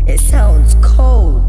It sounds cold.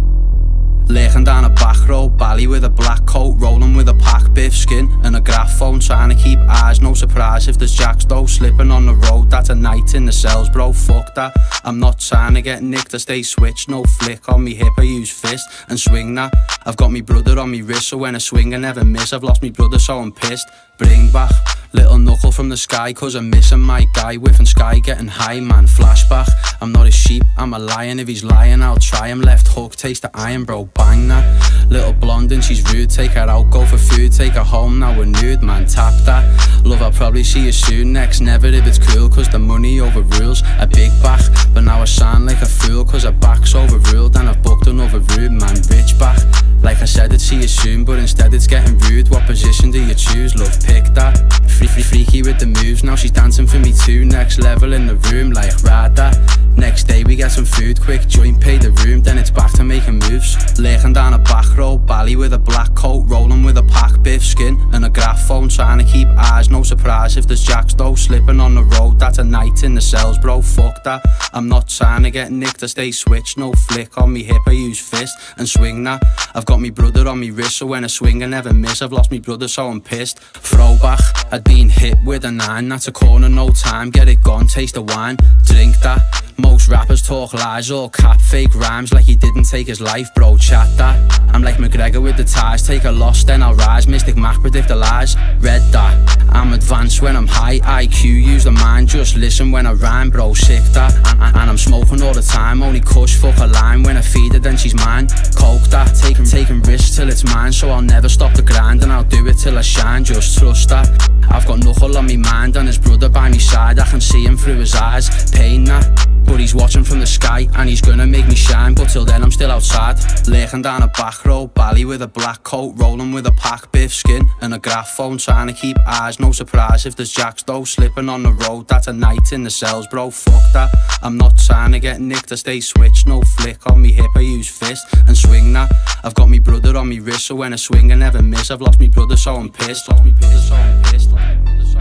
Lurking down a back road, Bally with a black coat, rolling with a pack, biff skin and a graph phone, trying to keep eyes. No surprise if there's jacks though, slipping on the road. That's a night in the cells, bro, fuck that. I'm not trying to get nicked, I stay switched. No flick on me hip, I use fist and swing that. I've got me brother on me wrist, so when I swing I never miss. I've lost me brother, so I'm pissed. Bring back little knuckle from the sky, cause I'm missing my guy. Whiffing sky, getting high, man, flashback. I'm not a sheep, I'm a lion. If he's lying, I'll try him. Left hook, taste the iron, bro, bang that. Little blonde and she's rude, take her out, go for food. Take her home, now we're nude, man, tap that. Love, I'll probably see you soon. Next, never if it's cool, cause the money overrules. A big back, but now I sound like a fool, cause her back's overruled. And I've booked another room, man, rich back. Like I said, I'd see you soon, but instead it's getting rude. What position do you choose? Love, pick that. Freaky with the moves, now she's dancing for me too. Next level in the room, like ride that. Next day we get some food, quick joint, pay the room, then it's back to making moves. Lurking down a back road, Bally with a black coat, rolling with a pack, biff skin and a graph phone, trying to keep eyes. No surprise if there's jacks though, slipping on the road. That's a night in the cells, bro, fuck that. I'm not trying to get nicked, I stay switched. No flick on me hip, I use fist and swing that. I've got me brother on me wrist, so when I swing I never miss. I've lost me brother, so I'm pissed. Throwback, I'd been hit with a 9, that's a corner, no time. Get it gone, taste the wine, drink that. Most rappers talk lies, all cap, fake rhymes like he didn't take his life, bro, chat that. I'm like McGregor with the ties, take a loss then I'll rise. Mystic Mac, predict the lies, read that. I'm advanced when I'm high, IQ, use the mind, just listen when I rhyme, bro, sick that. And I'm smoking all the time, only kush, fuck a line. When I feed her then she's mine, coke that. Taking risks till it's mine, so I'll never stop the grind. And I'll do it till I shine, just trust that. I've got knuckle on me mind and his brother by me side. I can see him through his eyes, pain that. But he's watching from the sky and he's gonna make me shine. But till then I'm still outside, lurking down a back road, Bally with a black coat, rolling with a pack, biff skin and a graph phone, trying to keep eyes. No surprise if there's jacks though, slipping on the road. That's a night in the cells, bro, fuck that. I'm not trying to get nicked, I stay switched. No flick on me hip, I use fist and swing that. I've got me brother on me wrist, so when I swing I never miss. I've lost me brother, so I'm pissed. Lost me brother, so I'm pissed.